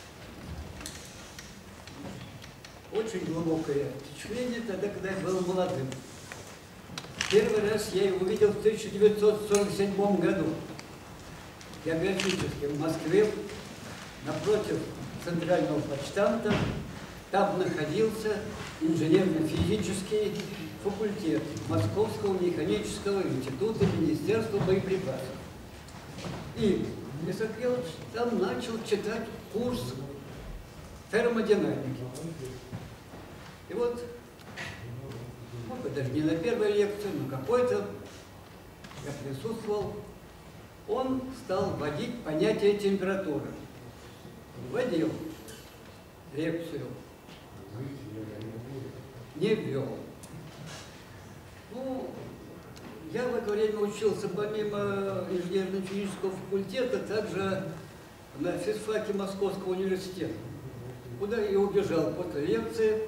очень глубокое впечатление тогда, когда я был молодым. Первый раз я его увидел в 1947 году, географически, в Москве, напротив центрального почтамта. Там находился инженерно-физический факультет Московского механического института Министерства боеприпасов. И Исаак Яковлевич там начал читать курс термодинамики. И вот, может быть, даже не на первой лекции, но какой-то я присутствовал, он стал вводить понятие температуры. Вводил лекцию, не ввел. Ну, я в это время учился помимо инженерно-физического факультета, также на физфаке Московского университета, куда я убежал после лекции.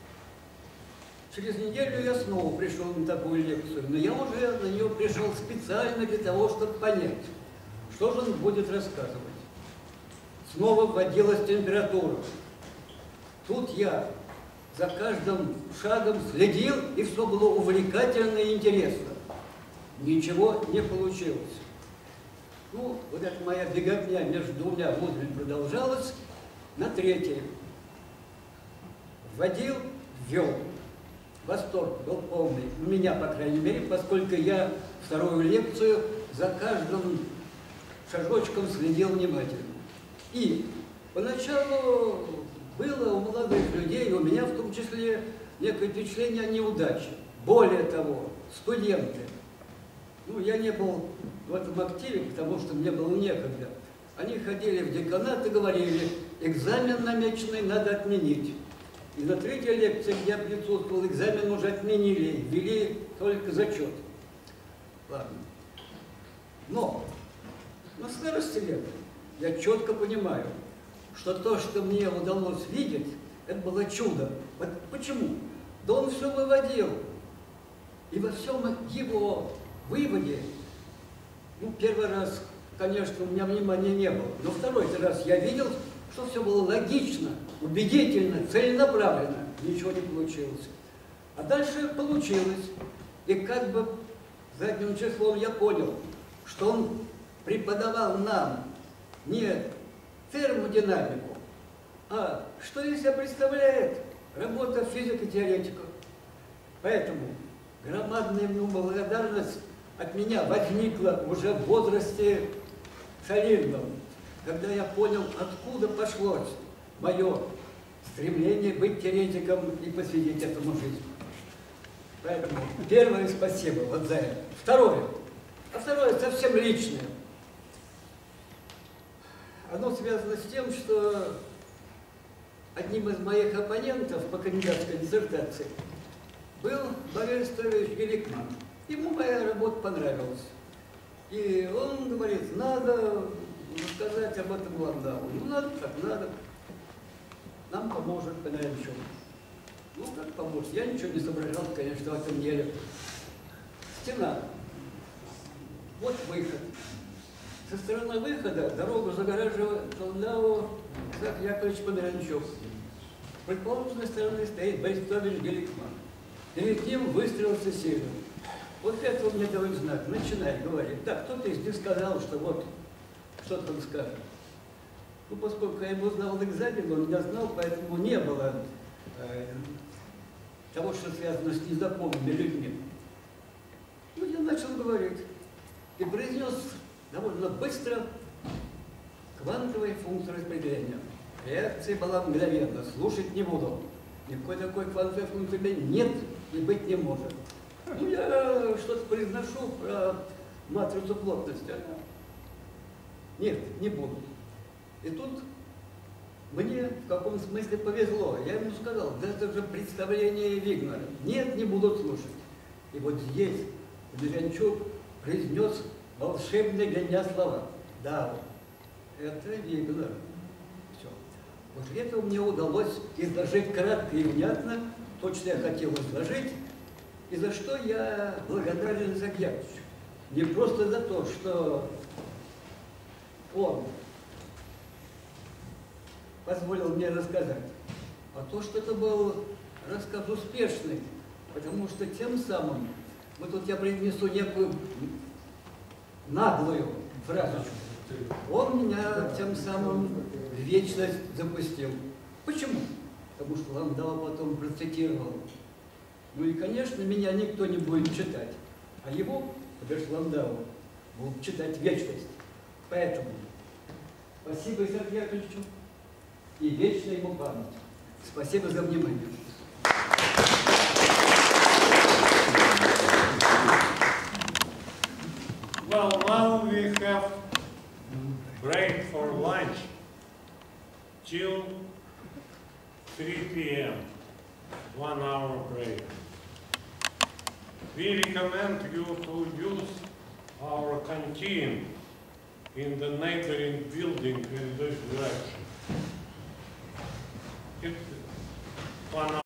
Через неделю я снова пришел на такую лекцию, но я уже на нее пришел специально для того, чтобы понять, что же он будет рассказывать. Снова вводилась температура. Тут я за каждым шагом следил, и все было увлекательно и интересно. Ничего не получилось. Ну, вот эта моя беготня между двумя вузами продолжалась. На третьей вводил, ввел. Восторг был полный. У меня, по крайней мере, поскольку я вторую лекцию за каждым шажочком следил внимательно. И поначалу было у молодых людей, у меня в том числе, некое впечатление о неудаче. Более того, студенты. Ну, я не был в этом активе, потому что мне было некогда. Они ходили в деканат и говорили, экзамен намеченный надо отменить. И на третьей лекции, где я присутствовал, экзамен уже отменили, ввели только зачет. Ладно. Но на старости лет я четко понимаю, что то, что мне удалось видеть, это было чудо. Вот почему? Да он все выводил. И во всем его выводе, ну, первый раз, конечно, у меня внимания не было, но второй раз я видел, что все было логично, убедительно, целенаправленно. Ничего не получилось. А дальше получилось. И как бы задним числом я понял, что он преподавал нам не термодинамику, а что из себя представляет работа физико-теоретиков. Поэтому громадная ему благодарность от меня возникла уже в возрасте солидном, когда я понял, откуда пошло мое стремление быть теоретиком и посвятить этому жизнь. Поэтому первое спасибо вот за это. Второе совсем личное. Оно связано с тем, что одним из моих оппонентов по кандидатской диссертации был Борис Ставич Геликман. Ему моя работа понравилась. И он говорит, надо рассказать об этом Ландау. Ну, надо, так надо. Нам поможет, понимаем, что. Ну, как поможет? Я ничего не соображал, конечно, в этом деле. Стена. Вот выход. Со стороны выхода дорогу загораживает Ландау Исаак Яковлевич Померанчук. С противоположной стороны стоит Борис Ставич Геликман. Перед ним выстрел Сесилию. Вот это он мне дает знак. Начинает говорить. Так, кто-то из них сказал, что вот, что-то он скажет. Ну, поскольку я его знал экзамен, он меня знал, поэтому не было того, что связано с незнакомыми людьми. Ну, я начал говорить. И произнес довольно быстро квантовые функции распределения. Реакция была мгновенно. Слушать не буду. Никакой такой квантовой функции нет и быть не может. Ну, я что-то произношу про матрицу плотности. Нет, не буду. И тут мне в каком смысле повезло. Я ему сказал, да это же представление Вигнера. Нет, не будут слушать. И вот здесь Померанчук произнес волшебные для меня слова. Да, это Вигнер. Все. Вот это мне удалось изложить кратко и внятно то, что я хотел изложить, и за что я благодарен Исааку Яковлевичу. Не просто за то, что он позволил мне рассказать, а то, что это был рассказ успешный, потому что тем самым, вот тут я принесу некую наглую фразочку, он меня тем самым в вечность запустил. Почему? Потому что Ландау потом процитировал. Ну и, конечно, меня никто не будет читать, а его, потому что Ландау, будут читать вечность. Поэтому спасибо Исааку Яковлевичу и вечная ему память. Спасибо за внимание. Well, now we have break for lunch till 3 p.m. 1 hour break. We recommend you to use our canteen in the neighboring building in this direction. It's 1